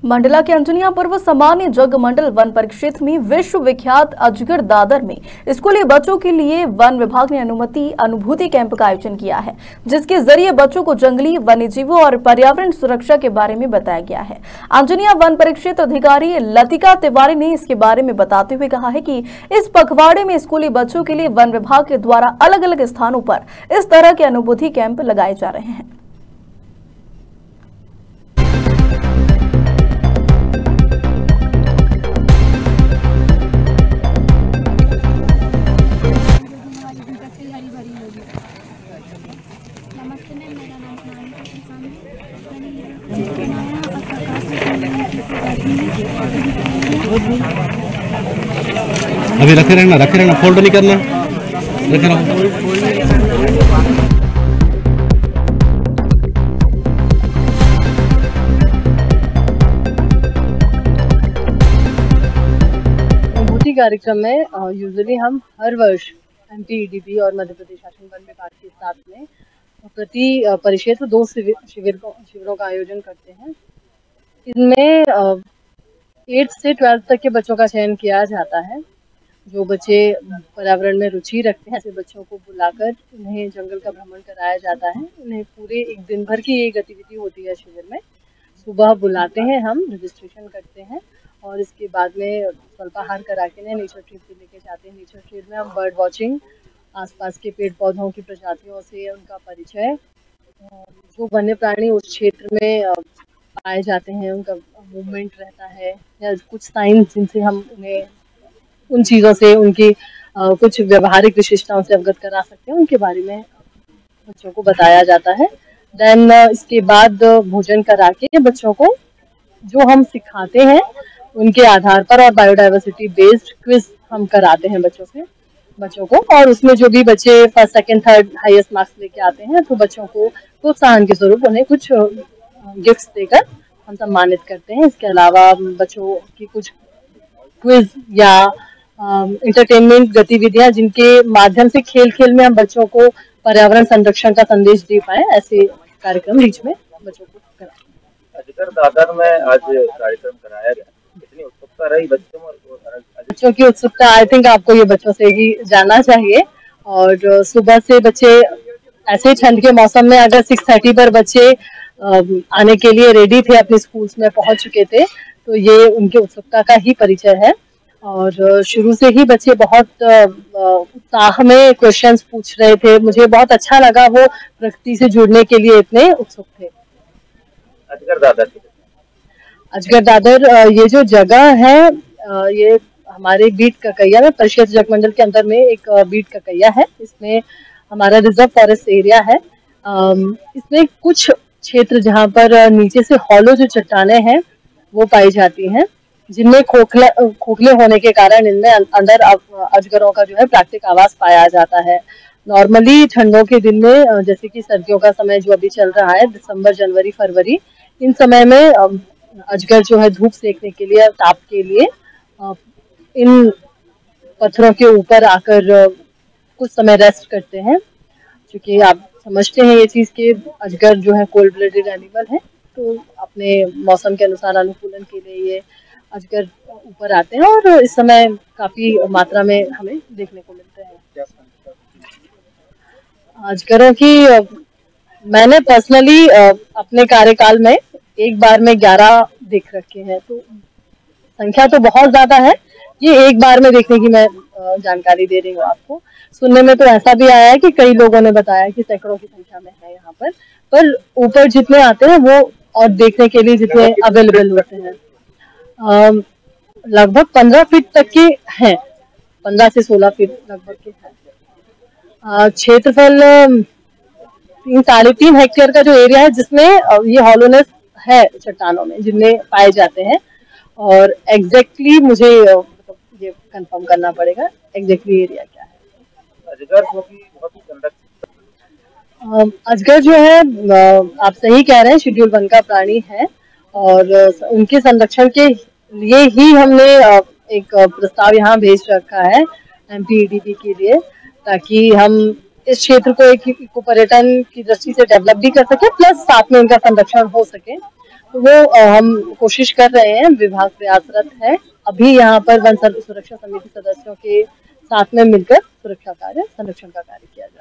मंडला के अंजनिया पर्व सामान्य जग मंडल वन परिक्षेत्र में विश्व विख्यात अजगर दादर में स्कूली बच्चों के लिए वन विभाग ने अनुभूति कैंप का आयोजन किया है, जिसके जरिए बच्चों को जंगली वन्य जीवों और पर्यावरण सुरक्षा के बारे में बताया गया है। अंजनिया वन परिक्षेत्र अधिकारी लतिका तिवारी ने इसके बारे में बताते हुए कहा है कि इस पखवाड़े में स्कूली बच्चों के लिए वन विभाग के द्वारा अलग अलग स्थानों पर इस तरह के अनुभूति कैंप लगाए जा रहे हैं। नमस्ते मैम, मेरा नाम अभी रखे रहना, फोल्ड नहीं करना, रखे रहो। अनुभूति कार्यक्रम में यूजुअली हम हर वर्ष एमपीईडीपी और मध्य प्रदेश शासन वन विभाग के साथ में प्रति परिक्षेत्र 2 शिविरों का आयोजन करते हैं। इनमें 8th से 12th तक के बच्चों का चयन किया जाता है। जो बच्चे पर्यावरण में रुचि रखते हैं ऐसे बच्चों को बुलाकर उन्हें जंगल का भ्रमण कराया जाता है। उन्हें पूरे एक दिन भर की ये गतिविधि होती है। शिविर में सुबह बुलाते हैं, हम रजिस्ट्रेशन करते हैं और इसके बाद में स्वल्पाहार करा के नेचर ट्रिप पे लेके जाते हैं। नेचर ट्रिप में हम बर्ड वॉचिंग, आसपास के पेड़ पौधों की प्रजातियों से उनका परिचय, जो वन्य प्राणी उस क्षेत्र में पाए जाते हैं उनका मूवमेंट रहता है, या कुछ साइंस जिनसे हम उन्हें उन चीज़ों से उनकी कुछ व्यवहारिक विशेषताओं से अवगत करा सकते हैं, उनके बारे में बच्चों को बताया जाता है। देन इसके बाद भोजन करा के बच्चों को जो हम सिखाते हैं उनके आधार पर और बायोडाइवर्सिटी बेस्ड क्विज हम कराते हैं बच्चों को, और उसमें जो भी बच्चे 1st, 2nd, 3rd highest marks लेके आते हैं तो बच्चों को प्रोत्साहन के स्वरूप उन्हें कुछ गिफ्ट्स देकर हम सम्मानित करते हैं। इसके अलावा बच्चों की कुछ क्विज या एंटरटेनमेंट गतिविधियां जिनके माध्यम से खेल में हम बच्चों को पर्यावरण संरक्षण का संदेश दे पाए, ऐसे कार्यक्रम बीच में बच्चों को कराते हैं। अजगर दादर में आज कार्यक्रम कराया गया, कितनी उत्सुकता रही बच्चों में? बच्चों की उत्सुकता आई थिंक आपको ये बच्चों से ही जानना चाहिए। और सुबह से बच्चे ऐसे ठंड के मौसम में अगर 6:30 पर बच्चे आने के लिए रेडी थे, अपने स्कूल्स में पहुंच चुके थे, तो ये उनके उत्सुकता का ही परिचय है। और शुरू से ही बच्चे बहुत उत्साह में क्वेश्चंस पूछ रहे थे। मुझे बहुत अच्छा लगा, वो प्रकृति से जुड़ने के लिए इतने उत्सुक थे। अजगर दादर ये जो जगह है, ये हमारे बीट ककैया में परिक्षेत्र जगमंडल के अंदर में एक बीट ककैया है। इसमें हमारा रिजर्व फॉरेस्ट एरिया है। इसमें कुछ क्षेत्र जहाँ पर नीचे से हॉलो जो चट्टानें हैं वो पाई जाती हैं, जिनमें खोखले होने के कारण इनमें अंदर अजगरों का जो है प्राकृतिक आवास पाया जाता है। नॉर्मली ठंडों के दिन में, जैसे कि सर्दियों का समय जो अभी चल रहा है, दिसंबर, जनवरी, फरवरी, इन समय में अजगर जो है धूप सेकने के लिए, ताप के लिए इन पत्थरों के ऊपर आकर कुछ समय रेस्ट करते हैं। क्योंकि आप समझते हैं ये चीज कि अजगर जो है कोल्ड ब्लडेड एनिमल है, तो अपने मौसम के अनुसार अनुकूलन के लिए ये अजगर ऊपर आते हैं और इस समय काफी मात्रा में हमें देखने को मिलते हैं। अजगरों की मैंने पर्सनली अपने कार्यकाल में एक बार में 11 देख रखे हैं, तो संख्या तो बहुत ज्यादा है। ये एक बार में देखने की मैं जानकारी दे रही हूँ आपको। सुनने में तो ऐसा भी आया है कि कई लोगों ने बताया कि सैकड़ों की संख्या में है यहाँ पर ऊपर जितने आते हैं वो और देखने के लिए जितने अवेलेबल होते हैं, लगभग 15 फीट तक के हैं, 15 से 16 फीट लगभग के हैं। क्षेत्रफल 3-3.5 हेक्टेयर का जो एरिया है, जिसमें ये हॉलोनेस है चट्टानों में जिनमें पाए जाते हैं। और एग्जैक्टली मुझे ये कंफर्म करना पड़ेगा एग्जैक्टली एरिया क्या है। अजगर जो है, आप सही कह रहे हैं, शेड्यूल 1 का प्राणी है और उनके संरक्षण के लिए ही हमने एक प्रस्ताव यहाँ भेज रखा है एमपीईडीपी के लिए, ताकि हम इस क्षेत्र को एक इको पर्यटन की दृष्टि से डेवलप भी कर सके, प्लस साथ में इनका संरक्षण हो सके। तो वो हम कोशिश कर रहे हैं, विभाग प्रयासरत है। अभी यहाँ पर वन सुरक्षा समिति सदस्यों के साथ में मिलकर सुरक्षा कार्य, संरक्षण का कार्य किया जाए।